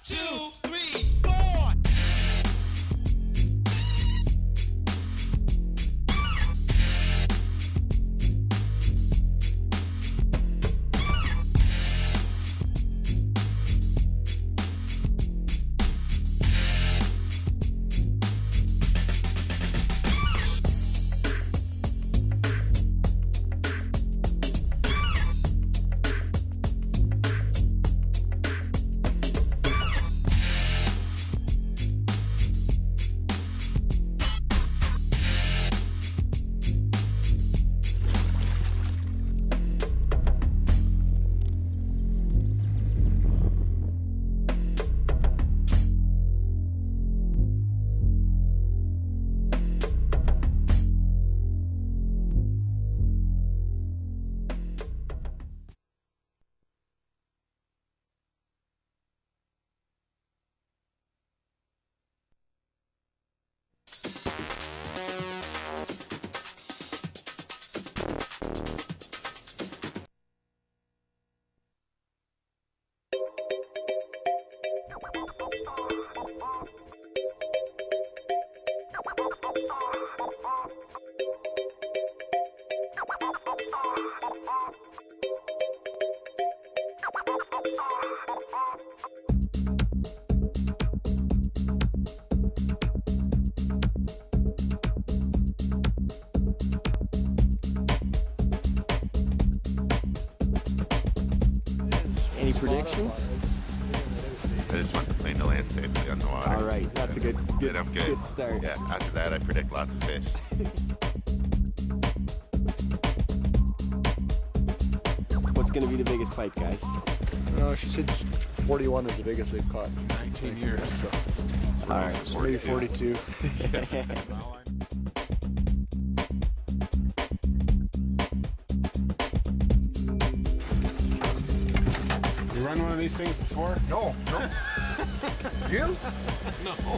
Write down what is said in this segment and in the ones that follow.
2, 3, 4. Any predictions? I just want the plane to land safely on the water. All right, that's a good Then I'm good. start. Yeah, after that I predict lots of fish. What's going to be the biggest pike, guys? No, she said 41 is the biggest they've caught. 19 years. So, All right. so maybe 42. You run one of these things before? No, no. You? No.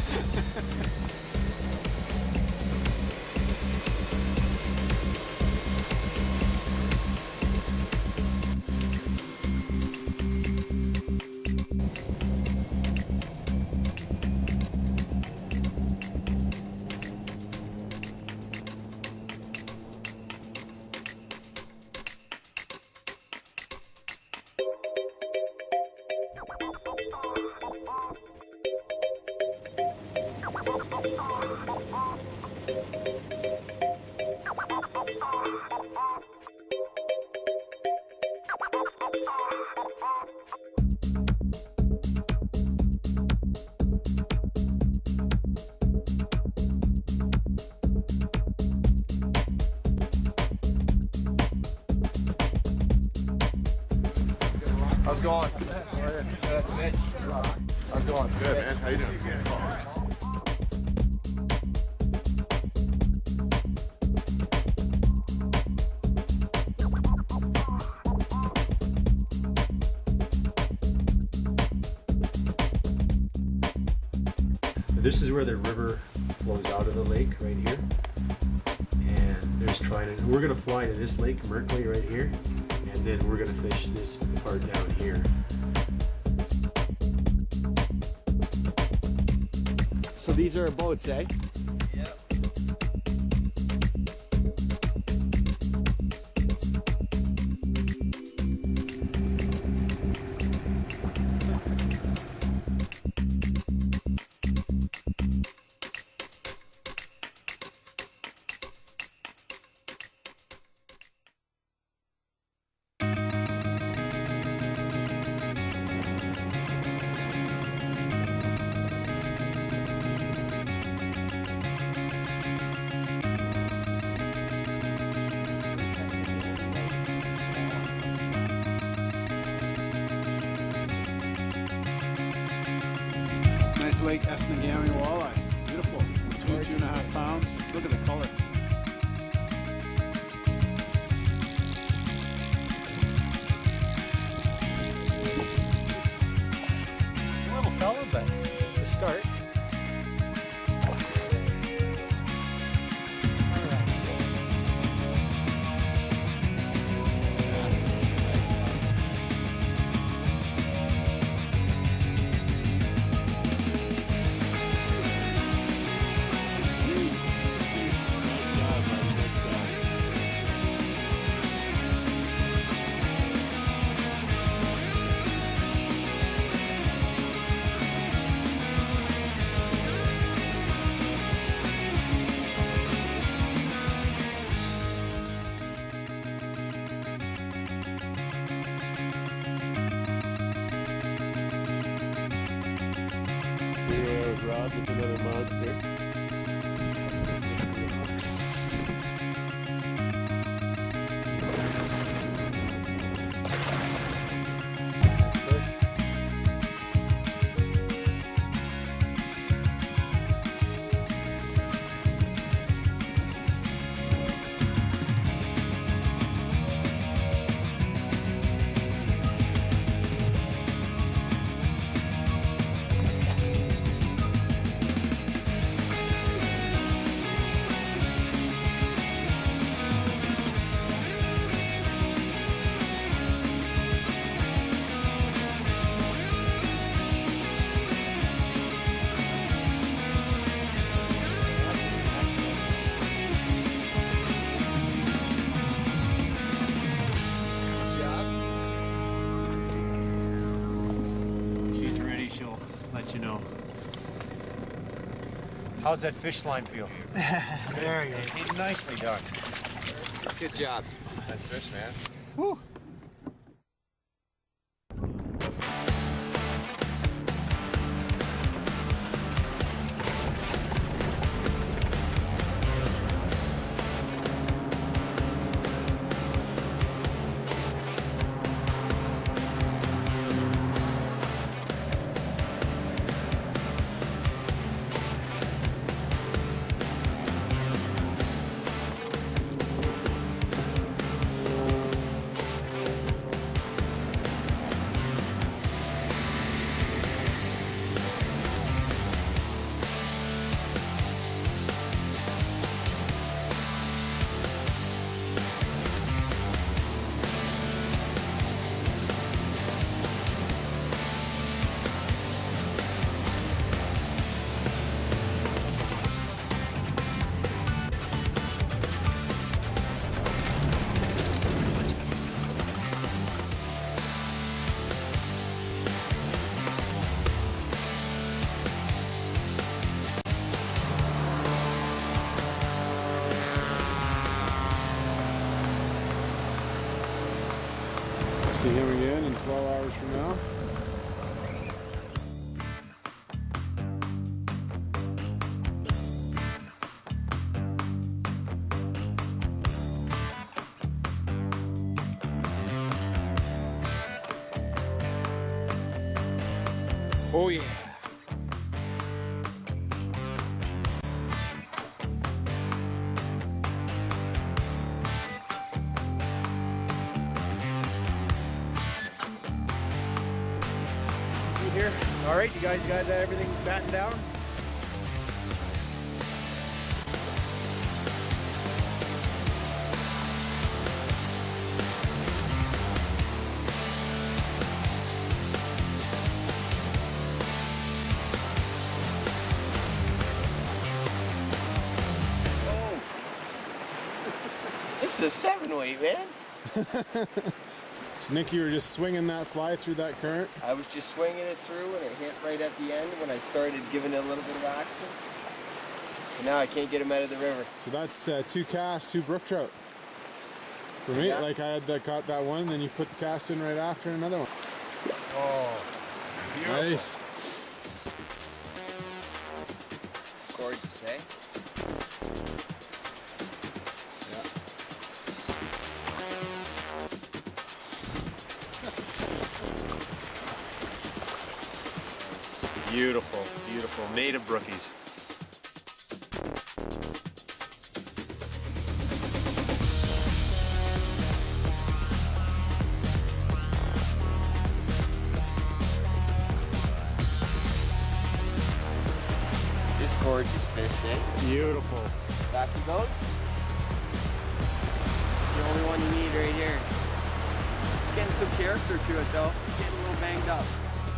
How's it going? How's it going? Good, man. How you doing? This is where the river flows out of the lake right here. And there's trident. We're going to fly to this lake, Merkley, right here. And then we're going to fish this part down here. So these are boats, eh? Nice Lake Esnagami walleye. Beautiful. 2.5 pounds. Look at the color. Little fella, but it's a start. Big rod with another monster. She's ready, she'll let you know. How's that fish line feel? Very good. Nicely done. Good job. Nice fish, man. Woo. See him again in 12 hours from now. Oh yeah. Here. All right, you guys got everything battened down? Oh. This is a 7-weight, man. So Nick, you were just swinging that fly through that current? I was just swinging it through and it hit right at the end when I started giving it a little bit of action. And now I can't get him out of the river. So that's 2 casts, 2 brook trout. For me, Yeah. like I had caught that one, then you put the cast in right after another one. Oh, beautiful. Nice. Gorgeous, eh? Beautiful, beautiful. Native brookies. This gorgeous fish, eh? Beautiful. Back he goes. The only one you need right here. It's getting some character to it though. It's getting a little banged up.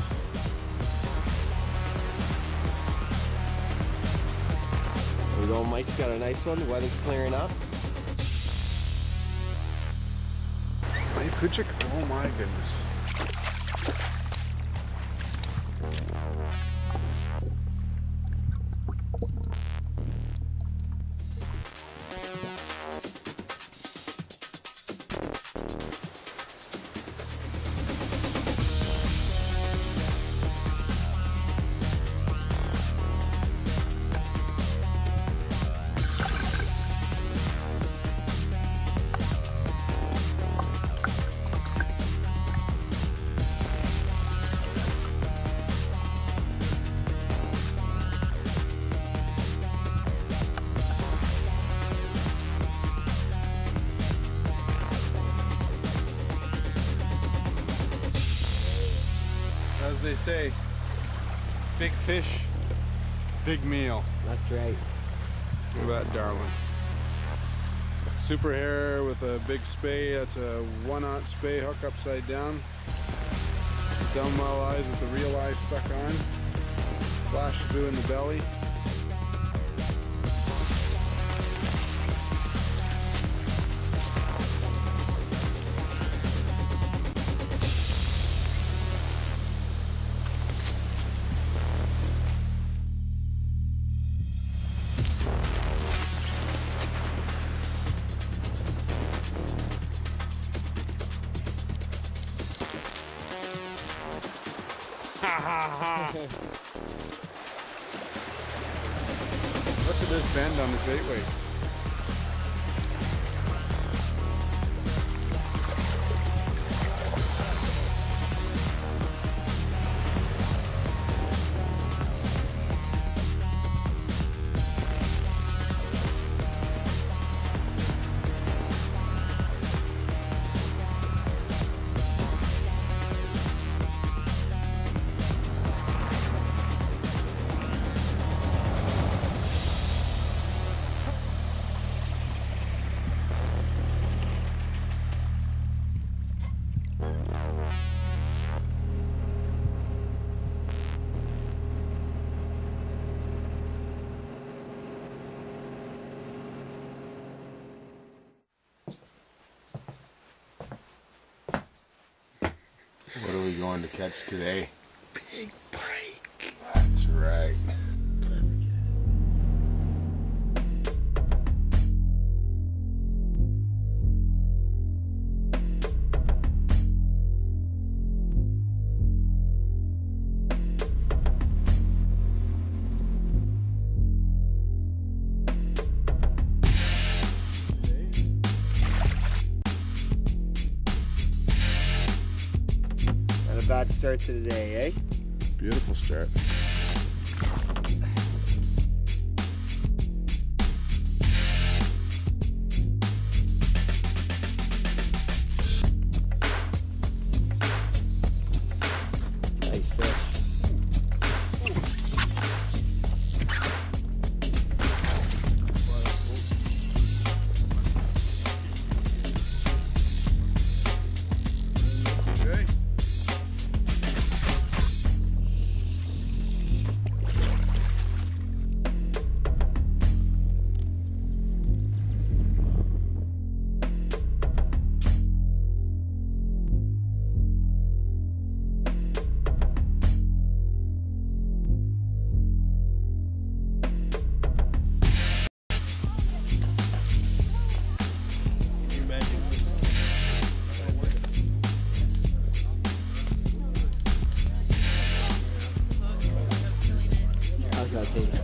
There we go, Mike's got a nice one. The weather's clearing up. Hey, Kuchik. Oh my goodness. say? Big fish, big meal. That's right. Look at that darling. Super hair with a big spay. That's a 1/0 spay, hook upside down. Dumbbell eyes with the real eyes stuck on. Flash blue in the belly. Look at this bend on this 8-weight. What are we going to catch today? Big pike. That's right. Not a bad start to the day, eh? Beautiful start. Nice fish. Okay. How's that taste?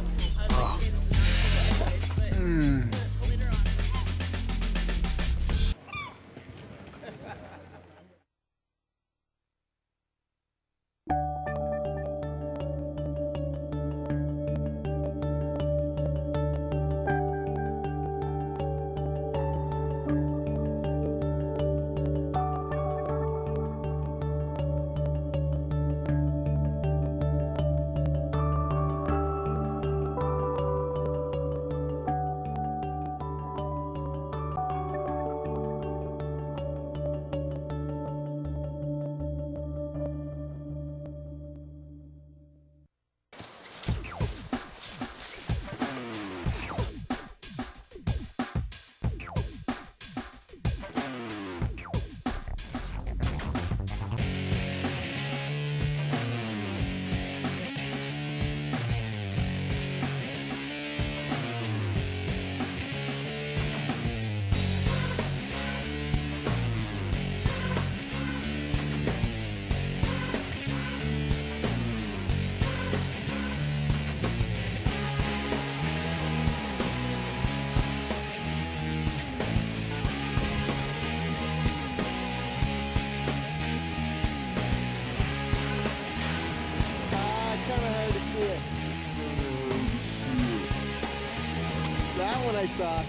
That one I saw.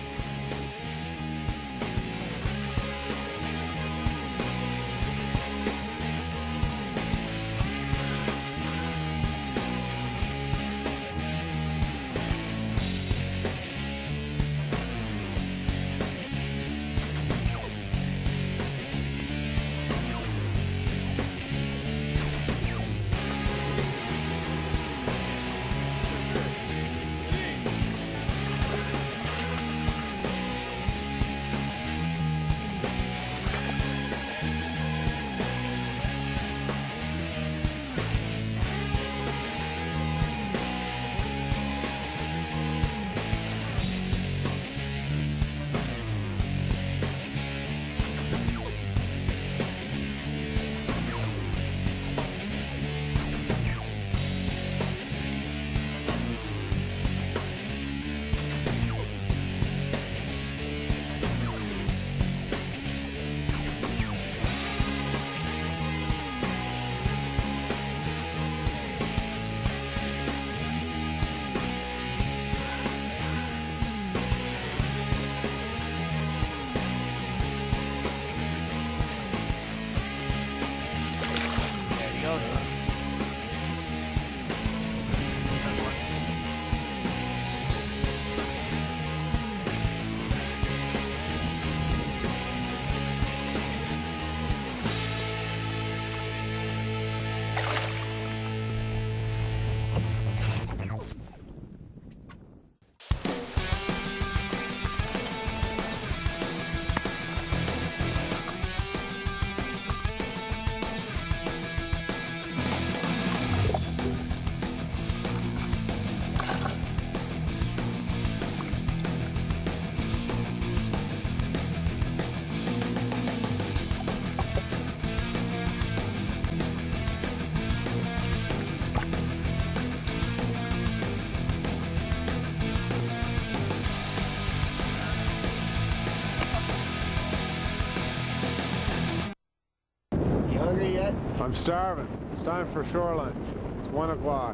Starving. It's time for shore lunch. It's 1 o'clock.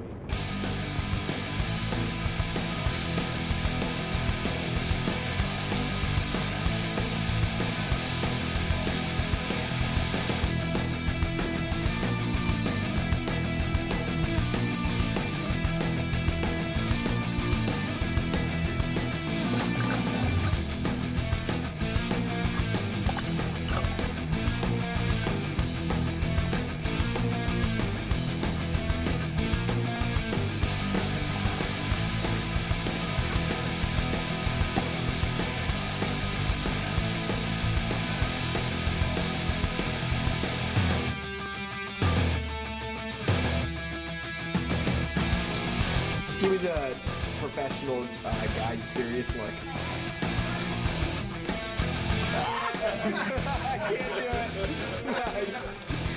Give me the professional guide serious look. I can't do it. Nice.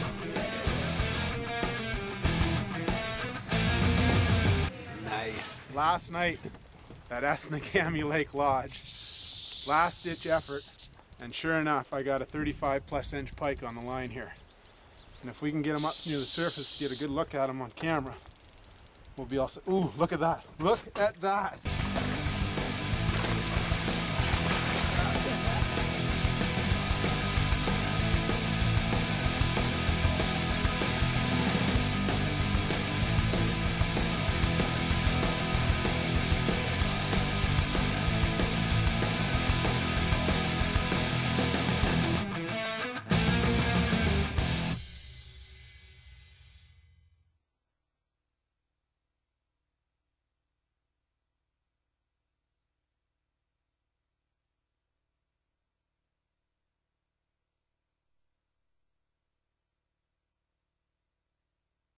Nice. Last night at Esnagami Lake Lodge, last ditch effort, and sure enough I got a 35+ inch pike on the line here. And if we can get him up near the surface to get a good look at him on camera, we'll be all set. Ooh, look at that. Look at that.